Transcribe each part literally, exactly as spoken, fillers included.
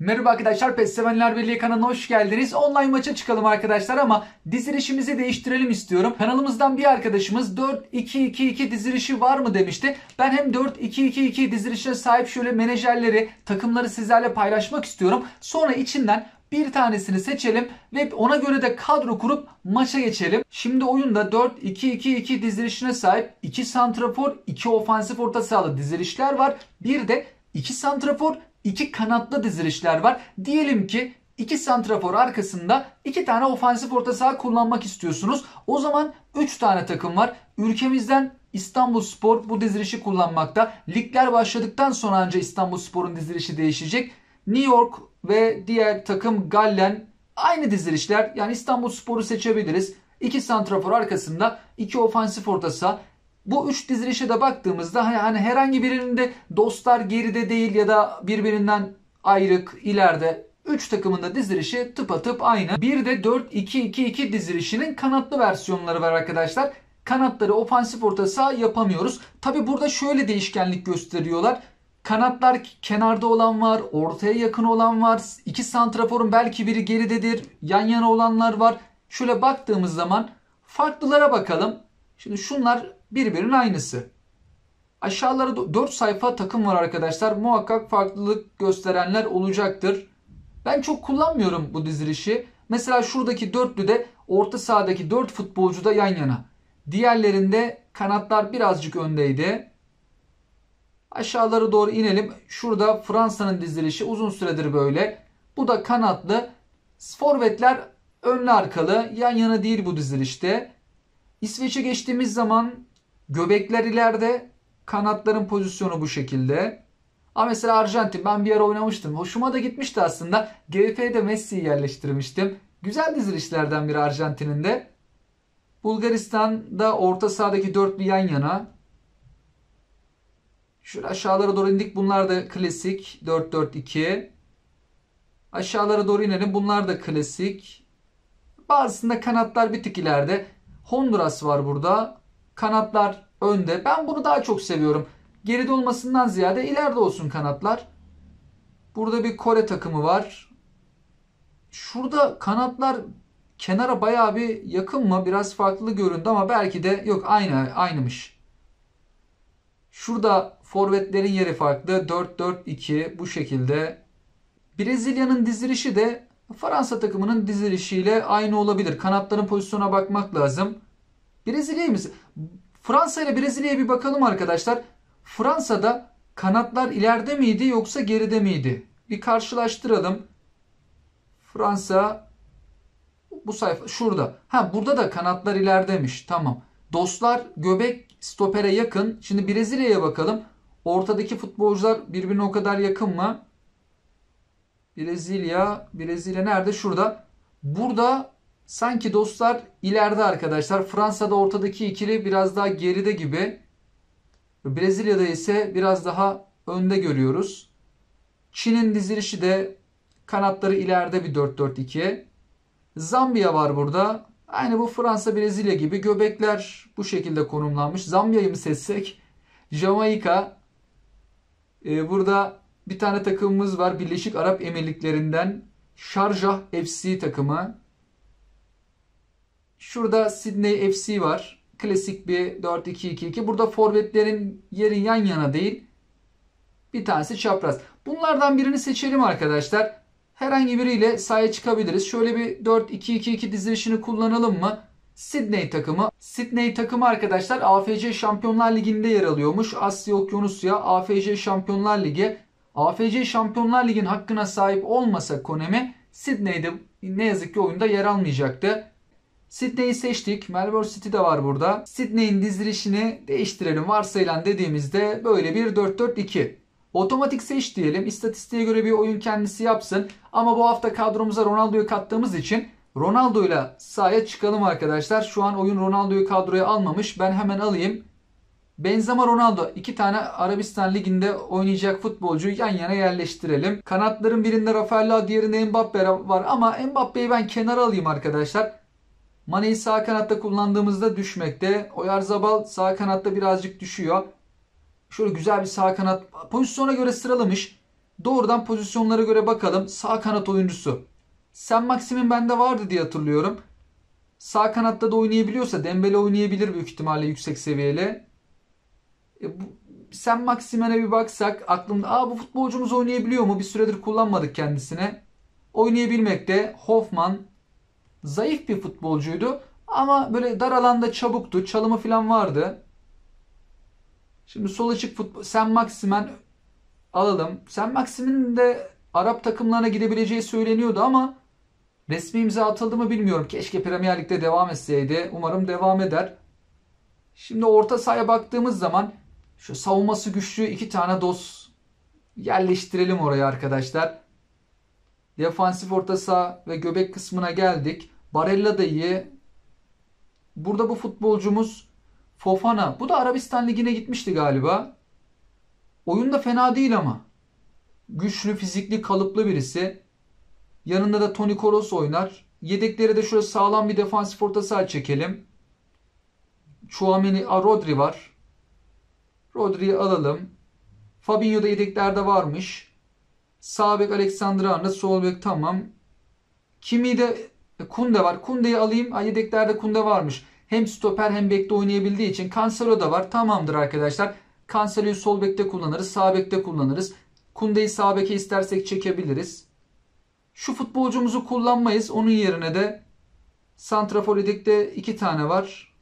Merhaba arkadaşlar, PES Sevenler Birliği kanalına hoş geldiniz. Online maça çıkalım arkadaşlar ama dizilişimizi değiştirelim istiyorum. Kanalımızdan bir arkadaşımız dört iki iki iki dizilişi var mı demişti. Ben hem dört iki iki iki dizilişine sahip şöyle menajerleri, takımları sizlerle paylaşmak istiyorum. Sonra içinden bir tanesini seçelim ve ona göre de kadro kurup maça geçelim. Şimdi oyunda dört iki iki iki dizilişine sahip iki santrafor, iki ofansif orta sahalı dizilişler var. Bir de iki santrafor, iki kanatlı dizilişler var. Diyelim ki iki santrafor arkasında iki tane ofansif orta saha kullanmak istiyorsunuz. O zaman üç tane takım var. Ülkemizden İstanbulspor bu dizilişi kullanmakta. Ligler başladıktan sonra ancak İstanbulspor'un dizilişi değişecek. New York ve diğer takım Gallen aynı dizilişler. Yani İstanbulspor'u seçebiliriz. iki santrafor arkasında iki ofansif orta saha. Bu üç dizilişe de baktığımızda hani herhangi birinde dostlar geride değil ya da birbirinden ayrık ileride üç takımın da dizilişi tıpatıp aynı. Bir de dört iki iki iki dizilişinin kanatlı versiyonları var arkadaşlar. Kanatları ofansif orta saha yapamıyoruz. Tabi burada şöyle değişkenlik gösteriyorlar. Kanatlar kenarda olan var, ortaya yakın olan var. İki santraforun belki biri geridedir, yan yana olanlar var. Şöyle baktığımız zaman farklılara bakalım. Şimdi şunlar birbirinin aynısı. Aşağılara dört sayfa takım var arkadaşlar. Muhakkak farklılık gösterenler olacaktır. Ben çok kullanmıyorum bu dizilişi. Mesela şuradaki dörtlüde orta sahadaki dört futbolcu da yan yana. Diğerlerinde kanatlar birazcık öndeydi. Aşağılara doğru inelim. Şurada Fransa'nın dizilişi uzun süredir böyle. Bu da kanatlı. Forvetler önlü arkalı. Yan yana değil bu dizilişte. İsveç'e geçtiğimiz zaman göbekler ileride. Kanatların pozisyonu bu şekilde. Ama mesela Arjantin ben bir ara oynamıştım. Hoşuma da gitmişti aslında. G F'de Messi'yi yerleştirmiştim. Güzel dizilişlerden biri Arjantin'in de. Bulgaristan'da orta sahadaki dörtlü yan yana. Şöyle aşağılara doğru indik. Bunlar da klasik. dört dört iki. Aşağılara doğru inelim. Bunlar da klasik. Bazısında kanatlar bir tık ileride. Honduras var burada. Kanatlar önde. Ben bunu daha çok seviyorum. Geride olmasından ziyade ileride olsun kanatlar. Burada bir Kore takımı var. Şurada kanatlar kenara bayağı bir yakın mı? Biraz farklı göründü ama belki de yok, aynı aynımış. Şurada forvetlerin yeri farklı. dört dört iki bu şekilde. Brezilya'nın dizilişi de Fransa takımının dizilişiyle aynı olabilir. Kanatların pozisyona bakmak lazım. Brezilya'yı mı? Fransa ile Brezilya'ya bir bakalım arkadaşlar. Fransa'da kanatlar ileride miydi yoksa geride miydi? Bir karşılaştıralım. Fransa bu sayfa şurada. Ha, burada da kanatlar ilerideymiş. Tamam. Dostlar göbek stopere yakın. Şimdi Brezilya'ya bakalım. Ortadaki futbolcular birbirine o kadar yakın mı? Brezilya, Brezilya nerede? Şurada. Burada sanki dostlar ileride arkadaşlar. Fransa'da ortadaki ikili biraz daha geride gibi. Brezilya'da ise biraz daha önde görüyoruz. Çin'in dizilişi de kanatları ileride bir dört dört iki. Zambiya var burada. Aynı bu Fransa, Brezilya gibi göbekler bu şekilde konumlanmış. Zambiya'yı mı seçsek? Jamaika. Ee, burada bir tane takımımız var. Birleşik Arap Emirlikleri'nden. Sharjah F C takımı. Şurada Sydney F C var. Klasik bir dört iki iki iki. Burada forvetlerin yeri yan yana değil. Bir tanesi çapraz. Bunlardan birini seçelim arkadaşlar. Herhangi biriyle sahaya çıkabiliriz. Şöyle bir dört iki iki iki dizilişini kullanalım mı? Sydney takımı. Sydney takımı arkadaşlar A F C Şampiyonlar Ligi'nde yer alıyormuş. Asya Okyanusya A F C Şampiyonlar Ligi. A F C Şampiyonlar Ligi'nin hakkına sahip olmasa Konami, Sydney'de ne yazık ki oyunda yer almayacaktı. Sydney'i seçtik. Melbourne City de var burada. Sydney'in dizilişini değiştirelim. Varsayılan dediğimizde böyle bir dört dört iki. Otomatik seç diyelim. İstatistiğe göre bir oyun kendisi yapsın. Ama bu hafta kadromuza Ronaldo'yu kattığımız için Ronaldo'yla sahaya çıkalım arkadaşlar. Şu an oyun Ronaldo'yu kadroya almamış. Ben hemen alayım. Benzema, Ronaldo, iki tane Arabistan Ligi'nde oynayacak futbolcuyu yan yana yerleştirelim. Kanatların birinde Rafaela, diğerinde Mbappe var ama Mbappe'yi ben kenara alayım arkadaşlar. Mane'yi sağ kanatta kullandığımızda düşmekte. Oyarzabal sağ kanatta birazcık düşüyor. Şöyle güzel bir sağ kanat pozisyona göre sıralamış. Doğrudan pozisyonlara göre bakalım. Sağ kanat oyuncusu. Saint-Maximin bende vardı diye hatırlıyorum. Sağ kanatta da oynayabiliyorsa Dembele oynayabilir büyük ihtimalle yüksek seviyeli. E, bu, Saint-Maximin'e bir baksak aklımda, aa bu futbolcumuz oynayabiliyor mu? Bir süredir kullanmadık kendisine. Oynayabilmekte. Hoffman zayıf bir futbolcuydu ama böyle dar alanda çabuktu. Çalımı falan vardı. Şimdi sol açık futbol Saint-Maximin alalım. Saint-Maximin'in de Arap takımlarına gidebileceği söyleniyordu ama resmi imza atıldı mı bilmiyorum. Keşke Premier Lig'de devam etseydi. Umarım devam eder. Şimdi orta sahaya baktığımız zaman şu savunması güçlü iki tane dos yerleştirelim oraya arkadaşlar. Defansif orta saha ve göbek kısmına geldik. Barella da iyi. Burada bu futbolcumuz Fofana. Bu da Arabistan Ligi'ne gitmişti galiba. Oyun da fena değil ama. Güçlü, fizikli, kalıplı birisi. Yanında da Toni Kroos oynar. Yedekleri de şöyle sağlam bir defansif orta saha çekelim. Tchouaméni, Rodri var. Rodri'yi alalım. Fabinho da yedeklerde varmış. Sağ bek Alexander-Arnold, sol bek tamam. Kimi de Kunde var. Kunde'yi alayım. Ha, yedeklerde Kunde varmış. Hem stoper hem bekte oynayabildiği için Cancelo da var. Tamamdır arkadaşlar. Cancelo'yu sol bekte kullanırız. Sağ bekte kullanırız. Kunde'yi sağ beke istersek çekebiliriz. Şu futbolcumuzu kullanmayız. Onun yerine de santrafor yedekte iki tane var.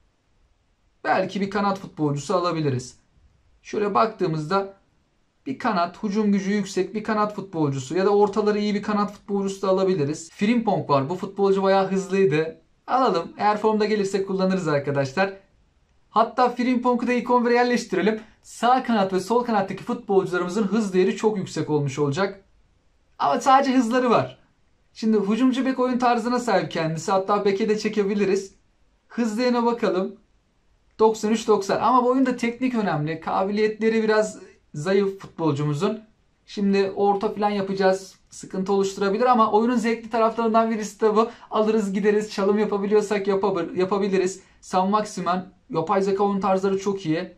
Belki bir kanat futbolcusu alabiliriz. Şöyle baktığımızda bir kanat, hücum gücü yüksek bir kanat futbolcusu ya da ortaları iyi bir kanat futbolcusu da alabiliriz. Frimpong var. Bu futbolcu bayağı hızlıydı. Alalım. Eğer formda gelirse kullanırız arkadaşlar. Hatta Frimpong'u da ilk on bire yerleştirelim. Sağ kanat ve sol kanattaki futbolcularımızın hız değeri çok yüksek olmuş olacak. Ama sadece hızları var. Şimdi hücumcu bek oyun tarzına sahip kendisi. Hatta beke de çekebiliriz. Hız değerine bakalım. doksan üç doksan. Ama bu oyunda teknik önemli. Kabiliyetleri biraz zayıf futbolcumuzun. Şimdi orta falan yapacağız. Sıkıntı oluşturabilir ama oyunun zevkli taraflarından birisi de bu. Alırız gideriz. Çalım yapabiliyorsak yapabiliriz. Saint-Maximin yapay zeka oyun tarzları çok iyi.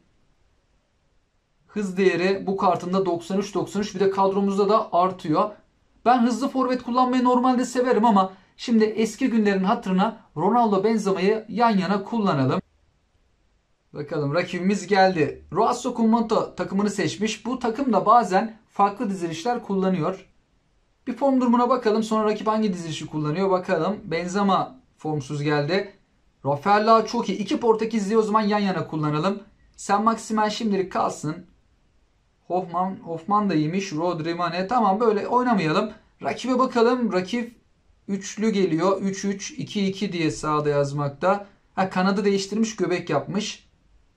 Hız değeri bu kartında doksan üç doksan üç, bir de kadromuzda da artıyor. Ben hızlı forvet kullanmayı normalde severim ama şimdi eski günlerin hatırına Ronaldo Benzema'yı yan yana kullanalım. Bakalım rakibimiz geldi. Roasso Kumonto takımını seçmiş. Bu takım da bazen farklı dizilişler kullanıyor. Bir form durumuna bakalım. Sonra rakip hangi dizilişi kullanıyor bakalım. Benzema formsuz geldi. Rafael çok iyi. İki Portekizli'yi o zaman yan yana kullanalım. Saint-Maximin şimdilik kalsın. Hoffman, Hoffman da iyiymiş. Rodri, Mane. Tamam, böyle oynamayalım. Rakibe bakalım. Rakip üçlü geliyor. üç üç iki iki diye sağda yazmakta. Ha, kanadı değiştirmiş, göbek yapmış.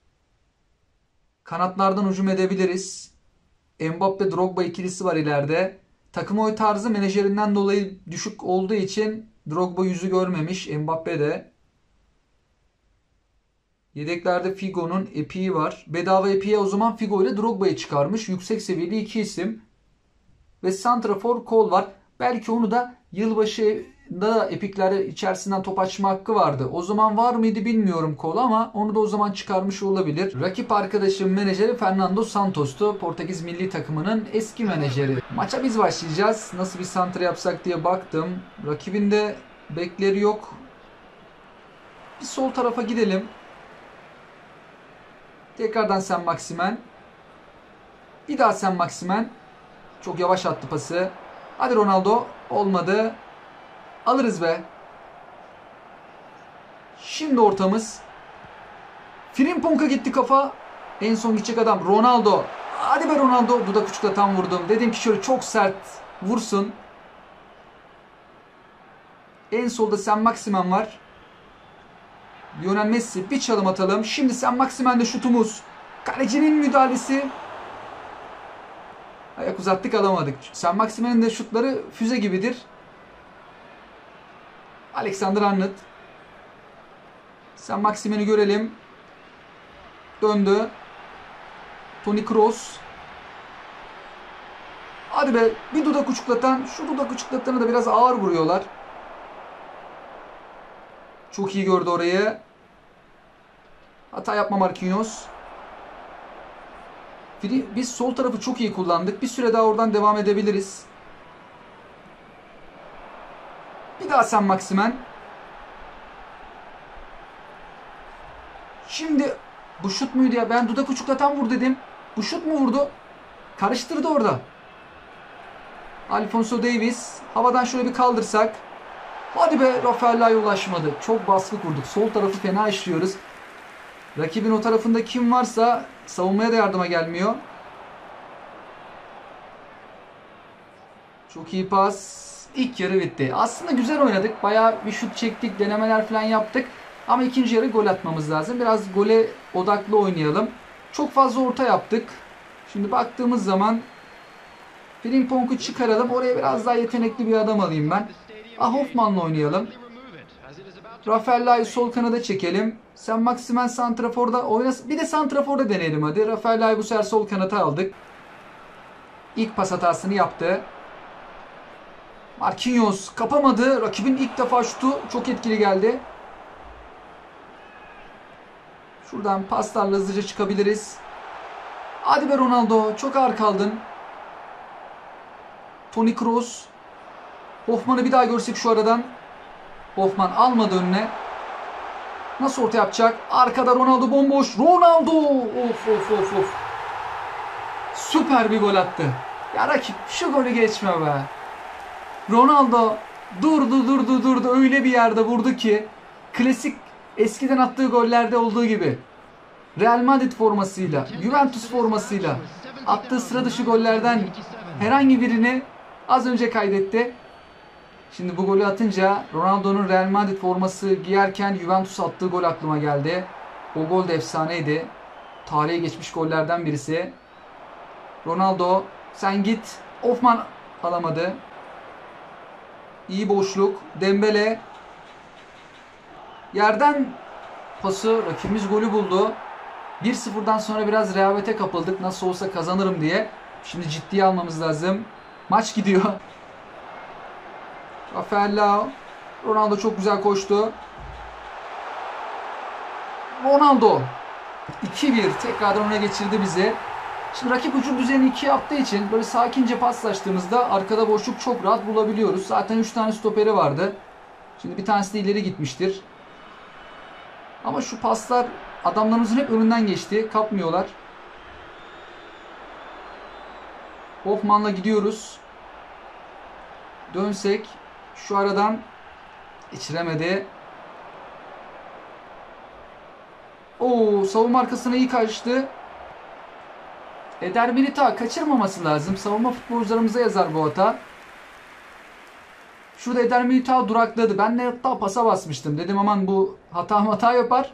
Kanatlardan hücum edebiliriz. Mbappe Drogba ikilisi var ileride. Takım oy tarzı menajerinden dolayı düşük olduğu için Drogba yüzü görmemiş. Mbappe de. Yedeklerde Figo'nun Epi'yi var. Bedava Epi'ye o zaman Figo ile Drogba'yı çıkarmış. Yüksek seviyeli iki isim. Ve santrafor Kol var. Belki onu da yılbaşında Epik'lerde içerisinden top açma hakkı vardı. O zaman var mıydı bilmiyorum Kol, ama onu da o zaman çıkarmış olabilir. Rakip arkadaşım menajeri Fernando Santos'tu. Portekiz milli takımının eski menajeri. Maça biz başlayacağız. Nasıl bir santra yapsak diye baktım. Rakibinde bekleri yok. Bir sol tarafa gidelim. Tekrardan Saint-Maximin. Bir daha Saint-Maximin. Çok yavaş attı pası. Hadi Ronaldo. Olmadı. Alırız be. Şimdi ortamız. Frimpong'a gitti kafa. En son gidecek adam Ronaldo. Hadi be Ronaldo. Dudak uçukla tam vurdum. Dedim ki şöyle çok sert vursun. En solda Saint-Maximin var. Lionel Messi, bir çalım atalım. Şimdi Saint-Maximin'de şutumuz. Kalecinin müdahalesi. Ayak uzattık, alamadık. Saint-Maximin'in de şutları füze gibidir. Alexander-Arnold. Saint-Maximin'i görelim. Döndü. Toni Kroos. Hadi be, bir dudak uçuklatan. Şu dudak uçuklatanı da biraz ağır vuruyorlar. Çok iyi gördü orayı. Hata yapma Marquinhos. Biz sol tarafı çok iyi kullandık. Bir süre daha oradan devam edebiliriz. Bir daha Sen Maximen. Şimdi bu şut muydu ya? Ben dudak uçuklatan vur dedim. Bu şut mu vurdu? Karıştırdı orada. Alphonso Davies. Havadan şöyle bir kaldırsak. Hadi be, Rafaela'ya ulaşmadı. Çok baskı kurduk. Sol tarafı fena işliyoruz. Rakibin o tarafında kim varsa savunmaya da yardıma gelmiyor. Çok iyi pas. İlk yarı bitti. Aslında güzel oynadık. Bayağı bir şut çektik. Denemeler falan yaptık. Ama ikinci yarı gol atmamız lazım. Biraz gole odaklı oynayalım. Çok fazla orta yaptık. Şimdi baktığımız zaman Frimpong'u çıkaralım. Oraya biraz daha yetenekli bir adam alayım ben. Ah, Hoffman'la oynayalım. Rafaela'yı sol kanada çekelim. Sen Maximen santraforda oynasın. Bir de santraforda deneyelim hadi. Rafaela'yı bu sefer sol kanata aldık. İlk pas hatasını yaptı. Marquinhos kapamadı. Rakibin ilk defa şutu çok etkili geldi. Şuradan paslarla hızlıca çıkabiliriz. Hadi be Ronaldo. Çok ağır kaldın. Toni Kroos. Hoffman'ı bir daha görsek şu aradan. Hoffman almadı önüne. Nasıl orta yapacak? Arkada Ronaldo bomboş. Ronaldo! Of of of of. Süper bir gol attı. Ya rakip şu golü geçme be. Ronaldo durdu durdu durdu. Öyle bir yerde vurdu ki. Klasik eskiden attığı gollerde olduğu gibi. Real Madrid formasıyla, Juventus formasıyla attığı sıra dışı gollerden herhangi birini az önce kaydetti. Şimdi bu golü atınca Ronaldo'nun Real Madrid forması giyerken Juventus attığı gol aklıma geldi. O gol de efsaneydi. Tarihe geçmiş gollerden birisi. Ronaldo sen git. Hoffman alamadı. İyi boşluk. Dembele. Yerden pası. Rakibimiz golü buldu. bir sıfırdan sonra biraz rehavete kapıldık. Nasıl olsa kazanırım diye. Şimdi ciddiye almamız lazım. Maç gidiyor. Rafael Leao. Ronaldo çok güzel koştu. Ronaldo. iki bir. Tekrardan öne geçirdi bizi. Şimdi rakip hücum düzenini iki yaptığı için böyle sakince paslaştığımızda arkada boşluk çok rahat bulabiliyoruz. Zaten üç tane stoperi vardı. Şimdi bir tanesi de ileri gitmiştir. Ama şu paslar adamlarımızın hep önünden geçti. Kapmıyorlar. Hoffman'la gidiyoruz. Dönsek şu aradan geçiremedi. Oo, savunma arkasına iyi kaçtı. Eder Militao kaçırmaması lazım. Savunma futbolcularımıza yazar bu hata. Şurada Eder Militao durakladı. Ben de hatta pasa basmıştım. Dedim aman bu hata hata yapar.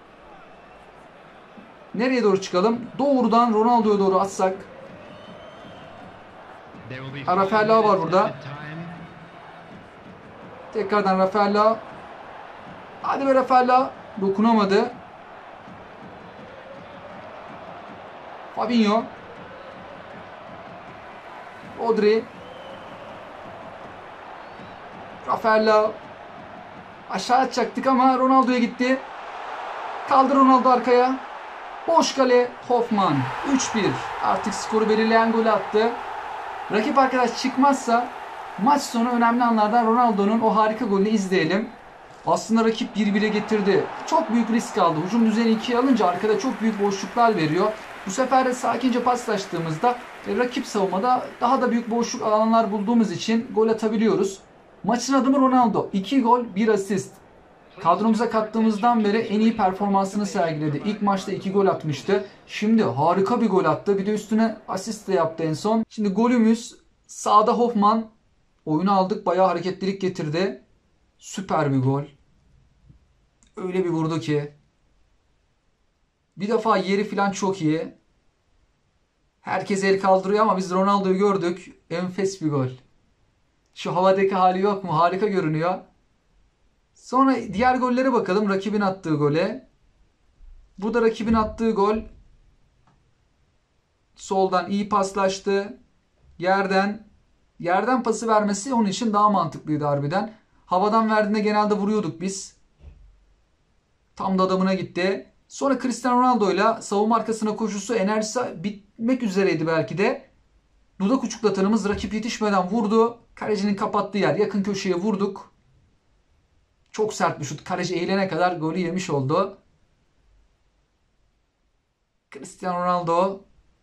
Nereye doğru çıkalım? Doğrudan Ronaldo'ya doğru atsak. Rafael Leao var burada. Tekrardan Rafael Leao. Hadi be Rafael Leao. Dokunamadı. Fabinho. Rodri. Rafael Leao. Aşağı atacaktık ama Ronaldo'ya gitti. Kaldı Ronaldo arkaya. Boş kale Hoffman. üç bir. Artık skoru belirleyen golü attı. Rakip arkadaş çıkmazsa maç sonu önemli anlardan Ronaldo'nun o harika golünü izleyelim. Aslında rakip bir bire getirdi. Çok büyük risk aldı. Hücum düzeni ikiye alınca arkada çok büyük boşluklar veriyor. Bu sefer de sakince paslaştığımızda e, rakip savunmada daha da büyük boşluk alanlar bulduğumuz için gol atabiliyoruz. Maçın adımı Ronaldo. iki gol, bir asist. Kadromuza kattığımızdan beri en iyi performansını sergiledi. İlk maçta iki gol atmıştı. Şimdi harika bir gol attı. Bir de üstüne asist de yaptı en son. Şimdi golümüz sağda Hoffman. Oyunu aldık. Bayağı hareketlilik getirdi. Süper bir gol. Öyle bir vurdu ki. Bir defa yeri falan çok iyi. Herkes el kaldırıyor ama biz Ronaldo'yu gördük. Enfes bir gol. Şu havadaki hali yok mu? Harika görünüyor. Sonra diğer gollere bakalım. Rakibin attığı gole. Bu da rakibin attığı gol. Soldan iyi paslaştı. Yerden yerden pası vermesi onun için daha mantıklıydı harbiden. Havadan verdiğinde genelde vuruyorduk biz. Tam da adamına gitti. Sonra Cristiano Ronaldo'yla savunma arkasına koşusu, enerjisi bitmek üzereydi belki de. Dudak uçuklatanımız rakip yetişmeden vurdu. Kalecinin kapattığı yer, yakın köşeye vurduk. Çok sert bir şut. Kaleci eğilene kadar golü yemiş oldu. Cristiano Ronaldo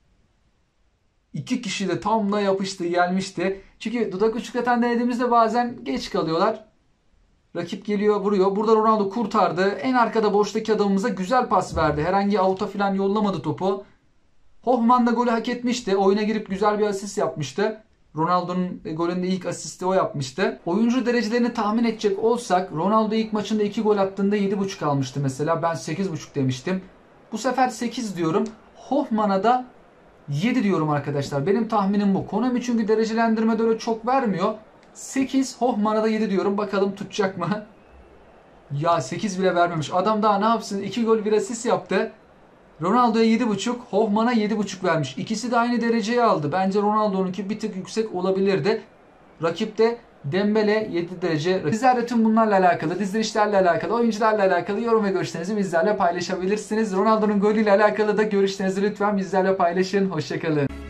iki kişi de tam da yapıştı, gelmişti. Çünkü dudak uçuklatan denediğimizde bazen geç kalıyorlar. Rakip geliyor, vuruyor. Burada Ronaldo kurtardı. En arkada boştaki adamımıza güzel pas verdi. Herhangi avuta falan yollamadı topu. Hoffman da golü hak etmişti. Oyuna girip güzel bir asist yapmıştı. Ronaldo'nun golünde ilk asisti o yapmıştı. Oyuncu derecelerini tahmin edecek olsak Ronaldo ilk maçında iki gol attığında yedi buçuk almıştı mesela. Ben sekiz buçuk demiştim. Bu sefer sekiz diyorum. Hoffman'a da yedi diyorum arkadaşlar. Benim tahminim bu. Konami çünkü derecelendirmede öyle çok vermiyor. sekiz, Hoffman'a da yedi diyorum. Bakalım tutacak mı? Ya sekiz bile vermemiş. Adam daha ne yapsın? iki gol bir asist yaptı. Ronaldo'ya yedi buçuk, Hoffman'a yedi buçuk vermiş. İkisi de aynı dereceyi aldı. Bence Ronaldo'nunki bir tık yüksek olabilirdi. Rakipte Dembele yedi derece. Sizler de tüm bunlarla alakalı, dizilişlerle alakalı, oyuncularla alakalı yorum ve görüşlerinizi bizlerle paylaşabilirsiniz. Ronaldo'nun golüyle alakalı da görüşlerinizi lütfen bizlerle paylaşın. Hoşçakalın.